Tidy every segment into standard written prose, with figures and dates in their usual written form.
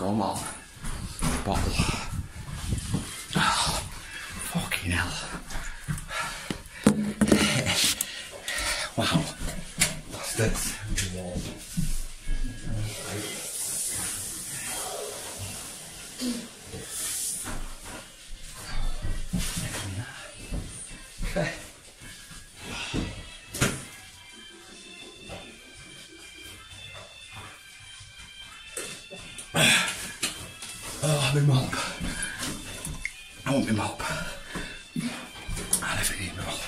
Come on. Bottle. Oh, fucking hell. Wow. What's this? Okay. Oh, my mop. I want my mop. I definitely need my mop.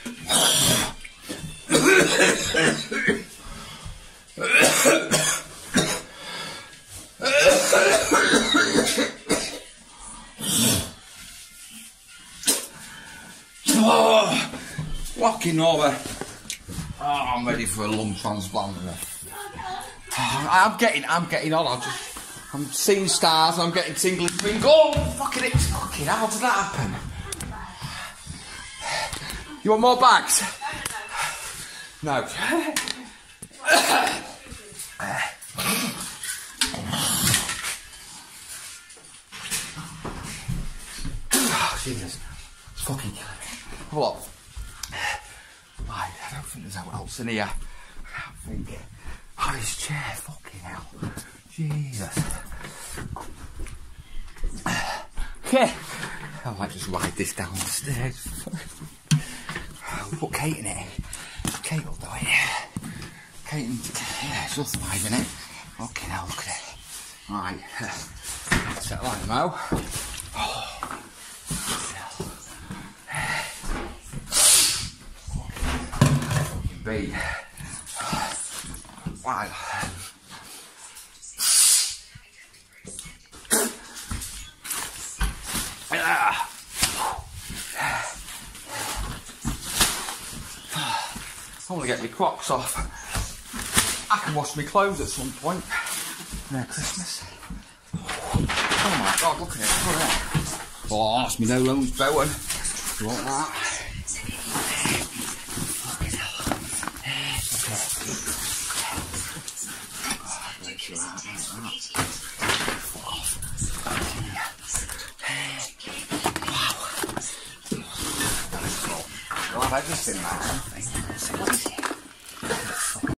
Oh, fucking over. Oh, I'm ready for a lung transplant. Oh, I'm getting on. I'm seeing stars. I'm getting tingling fingers. Oh, fucking how did that happen? You want more bags? No. Oh, Jesus. It's fucking killing me. Have a look. Right, I don't think there's anyone else in here. I don't think. Oh, this chair. Fucking hell. Jesus. Okay. I might just ride this down the stairs. Put Kate in it. Kate will do it. Kate and... yeah, she'll thrive in it. Fucking hell, look at it. Right. Set like Mo. Oh. Fucking beat. Wow. I want to get my Crocs off. I can wash my clothes at some point. Near Christmas. Oh my God, look at it. Look at that. Oh, that's me no loans bowing. You want that? Wow. I'll have everything, man.